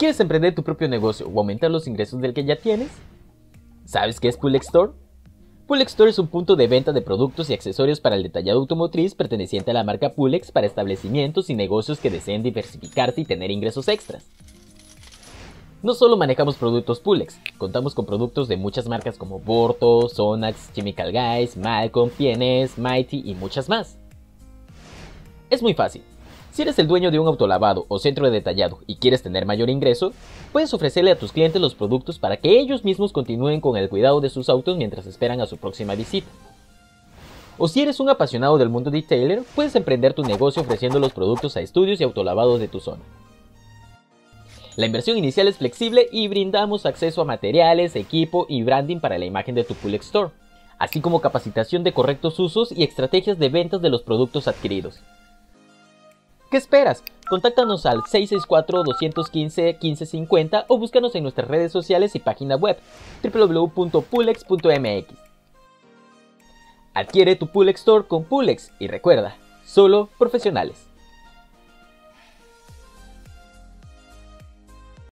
¿Quieres emprender tu propio negocio o aumentar los ingresos del que ya tienes? ¿Sabes qué es Pulex Store? Pulex Store es un punto de venta de productos y accesorios para el detallado automotriz perteneciente a la marca Pulex para establecimientos y negocios que deseen diversificarse y tener ingresos extras. No solo manejamos productos Pulex, contamos con productos de muchas marcas como Borto, Sonax, Chemical Guys, Malcolm, PNS, Mighty y muchas más. Es muy fácil. Si eres el dueño de un autolavado o centro de detallado y quieres tener mayor ingreso, puedes ofrecerle a tus clientes los productos para que ellos mismos continúen con el cuidado de sus autos mientras esperan a su próxima visita. O si eres un apasionado del mundo detailer, puedes emprender tu negocio ofreciendo los productos a estudios y autolavados de tu zona. La inversión inicial es flexible y brindamos acceso a materiales, equipo y branding para la imagen de tu Pulex Store, así como capacitación de correctos usos y estrategias de ventas de los productos adquiridos. ¿Qué esperas? Contáctanos al 664-215-1550 o búscanos en nuestras redes sociales y página web www.pulex.mx. Adquiere tu Pulex Store con Pulex y recuerda, solo profesionales.